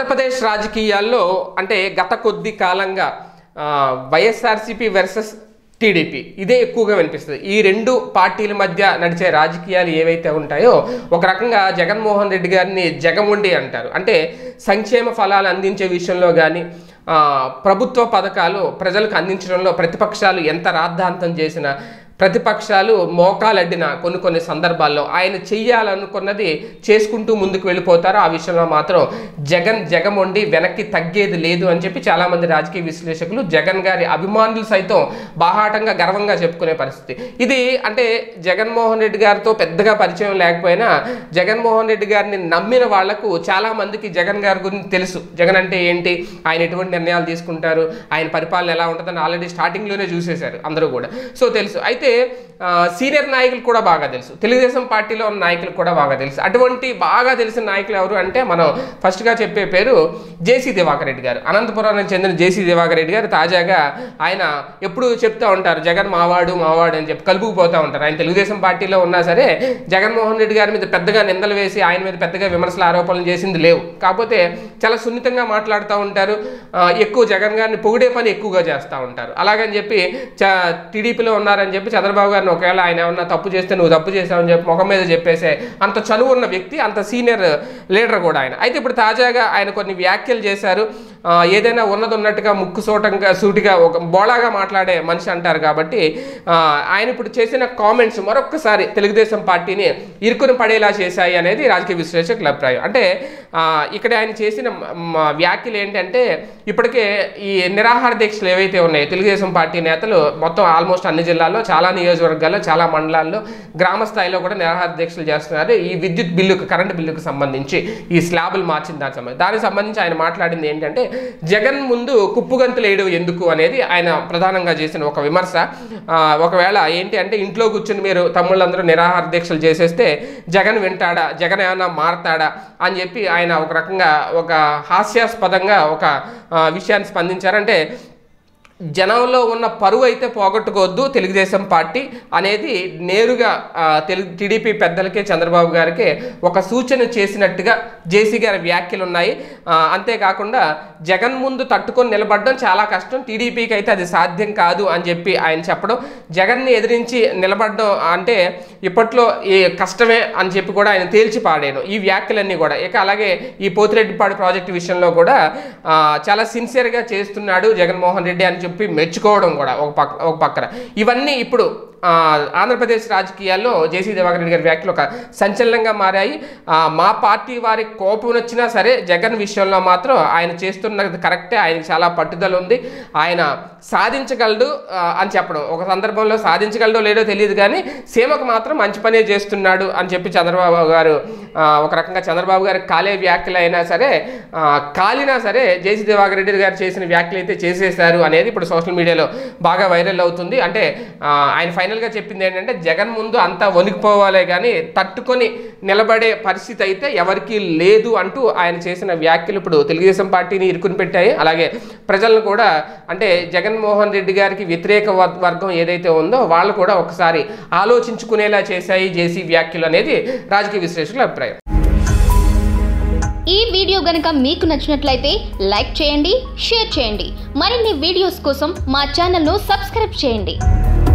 ఆంధ్రప్రదేశ్ రాజకీయాల్లో అంటే గత కొద్ది కాలంగా వైఎస్ఆర్సీపీ వర్సెస్ టీడీపీ ఇదే ఎక్కువగా వినిపిస్తుంది. ఈ రెండు పార్టీల మధ్య నడిచే రాజకీయాలు ఏవైతే ఉంటాయో ఒక రకంగా జగన్మోహన్ రెడ్డి గారిని జగముండి అంటారు. అంటే సంక్షేమ ఫలాలు అందించే విషయంలో కానీ ప్రభుత్వ పథకాలు ప్రజలకు అందించడంలో ప్రతిపక్షాలు ఎంత రాద్ధాంతం చేసినా ప్రతిపక్షాలు మోకాలడ్డిన కొన్ని సందర్భాల్లో ఆయన చెయ్యాలనుకున్నది చేసుకుంటూ ముందుకు వెళ్ళిపోతారు. ఆ విషయంలో మాత్రం జగమొండి వెనక్కి తగ్గేది లేదు అని చెప్పి చాలామంది రాజకీయ విశ్లేషకులు జగన్ గారి అభిమానులు సైతం బాహాటంగా గర్వంగా చెప్పుకునే పరిస్థితి ఇది. అంటే జగన్మోహన్ రెడ్డి గారితో పెద్దగా పరిచయం లేకపోయినా జగన్మోహన్ రెడ్డి గారిని నమ్మిన వాళ్లకు చాలామందికి జగన్ గారి గురించి తెలుసు. జగన్ అంటే ఏంటి, ఆయన ఎటువంటి నిర్ణయాలు తీసుకుంటారు, ఆయన పరిపాలన ఎలా ఉంటుందని ఆల్రెడీ స్టార్టింగ్లోనే చూసేశారు అందరూ కూడా. సో తెలుసు. అయితే సీనియర్ నాయకులు కూడా బాగా తెలుసు, తెలుగుదేశం పార్టీలో ఉన్న నాయకులు కూడా బాగా తెలుసు. అటువంటి బాగా తెలిసిన నాయకులు ఎవరు అంటే మనం ఫస్ట్గా చెప్పే పేరు జేసీ దివాకర్ రెడ్డి గారు. అనంతపురానికి చెందిన జేసీ దివాకర్ రెడ్డి గారు తాజాగా ఆయన ఎప్పుడు చెప్తూ ఉంటారు జగన్ మావాడు అని చెప్పి కలుపుకుపోతూ ఉంటారు. ఆయన తెలుగుదేశం పార్టీలో ఉన్నా సరే జగన్మోహన్ రెడ్డి గారి మీద పెద్దగా నిందలు వేసి ఆయన మీద పెద్దగా విమర్శలు ఆరోపణలు చేసింది లేవు. కాకపోతే చాలా సున్నితంగా మాట్లాడుతూ ఉంటారు, ఎక్కువ జగన్ గారిని పొగిడే పని ఎక్కువగా చేస్తూ ఉంటారు. అలాగని చెప్పి టీడీపీలో ఉన్నారని చెప్పి చంద్రబాబు గారిని ఒకవేళ ఆయన ఏమన్నా తప్పు చేస్తే నువ్వు తప్పు చేసావని చెప్పి ముఖం మీద చెప్పేసే అంత చనువు ఉన్న వ్యక్తి, అంత సీనియర్ లీడర్ కూడా ఆయన. అయితే ఇప్పుడు తాజాగా ఆయన కొన్ని వ్యాఖ్యలు చేశారు. ఏదైనా ఉన్నది ఉన్నట్టుగా ముక్కు సూటిగా ఒక బోళాగా మాట్లాడే మనిషి అంటారు కాబట్టి ఆయన ఇప్పుడు చేసిన కామెంట్స్ మరొక్కసారి తెలుగుదేశం పార్టీని ఇరుకుని పడేలా చేశాయి అనేది రాజకీయ విశ్లేషకుల అభిప్రాయం. అంటే ఇక్కడ ఆయన చేసిన వ్యాఖ్యలు ఏంటంటే ఇప్పటికే ఈ నిరాహార దీక్షలు ఏవైతే ఉన్నాయో తెలుగుదేశం పార్టీ నేతలు మొత్తం ఆల్మోస్ట్ అన్ని జిల్లాల్లో చాలా నియోజకవర్గాల్లో చాలా మండలాల్లో గ్రామ స్థాయిలో కూడా నిరాహార దీక్షలు చేస్తున్నారు. ఈ విద్యుత్ బిల్లుకు కరెంటు బిల్లుకు సంబంధించి ఈ స్లాబులు మార్చిన దానికి సంబంధించి ఆయన మాట్లాడింది ఏంటంటే జగన్ ముందు కుప్పుగంతులు వేయడం ఎందుకు అనేది ఆయన ప్రధానంగా చేసిన ఒక విమర్శ. ఒకవేళ ఏంటి అంటే ఇంట్లో కూర్చుని మీరు తమ్ముళ్ళందరూ నిరాహార దీక్షలు చేసేస్తే జగన్ వింటాడా, జగన్ ఏమన్నా మారతాడా అని చెప్పి ఆయన ఒక రకంగా ఒక హాస్యాస్పదంగా ఒక విషయాన్ని స్పందించారంటే జనంలో ఉన్న పరువు అయితే పోగొట్టుకోవద్దు తెలుగుదేశం పార్టీ అనేది నేరుగా టీడీపీ పెద్దలకే చంద్రబాబు గారికి ఒక సూచన చేసినట్టుగా జేసీ గారి వ్యాఖ్యలు ఉన్నాయి. అంతేకాకుండా జగన్ ముందు తట్టుకొని నిలబడడం చాలా కష్టం, టీడీపీకి అయితే అది సాధ్యం కాదు అని చెప్పి ఆయన చెప్పడం, జగన్ని ఎదిరించి నిలబడడం అంటే ఇప్పట్లో ఈ కష్టమే అని చెప్పి కూడా ఆయన తేల్చి పాడాను ఈ వ్యాఖ్యలన్నీ కూడా. ఇక అలాగే ఈ పోతిరెడ్డిపాడు ప్రాజెక్టు విషయంలో కూడా చాలా సిన్సియర్గా చేస్తున్నాడు జగన్మోహన్ రెడ్డి అని చెప్పి మెచ్చుకోవడం కూడా ఒక పక్కన. ఇవన్నీ ఇప్పుడు ఆంధ్రప్రదేశ్ రాజకీయాల్లో జేసీ దివాకర్ రెడ్డి గారి వ్యాఖ్యలు ఒక సంచలనంగా మారాయి. మా పార్టీ వారికి కోపం వచ్చినా సరే జగన్ విషయంలో మాత్రం ఆయన చేస్తున్నది కరెక్టే, ఆయనకి చాలా పట్టుదల ఉంది, ఆయన సాధించగలడు అని చెప్పడం. ఒక సందర్భంలో సాధించగలడో లేదో తెలియదు కానీ సీమకు మాత్రం మంచి పనే చేస్తున్నాడు అని చెప్పి చంద్రబాబు గారు ఒక రకంగా చంద్రబాబు గారి కాలే వ్యాఖ్యలు అయినా సరే కాలినా సరే జేసీ దివాకర్ రెడ్డి గారు చేసిన వ్యాఖ్యలు అయితే చేసేశారు అనేది ఇప్పుడు సోషల్ మీడియాలో బాగా వైరల్ అవుతుంది. అంటే ఆయన ఫైనల్గా చెప్పింది ఏంటంటే జగన్ ముందు అంతా వణికిపోవాలే కానీ తట్టుకొని నిలబడే పరిస్థితి అయితే ఎవరికీ లేదు అంటూ ఆయన చేసిన వ్యాఖ్యలు ఇప్పుడు తెలుగుదేశం పార్టీని ఇరుకుని పెట్టాయి. అలాగే ప్రజలను కూడా అంటే జగన్మోహన్ రెడ్డి గారికి వ్యతిరేక వర్గం ఏదైతే ఉందో వాళ్ళు కూడా ఒకసారి ఆలోచించుకునేలా చేశాయి జేసీ వ్యాఖ్యలు అనేది రాజకీయ విశ్లేషకుల అభిప్రాయం. ఈ వీడియో గనుక మీకు నచ్చినట్లయితే లైక్ చేయండి, షేర్ చేయండి. మరిన్ని వీడియోస్ కోసం మా ఛానల్ను సబ్స్క్రైబ్ చేయండి.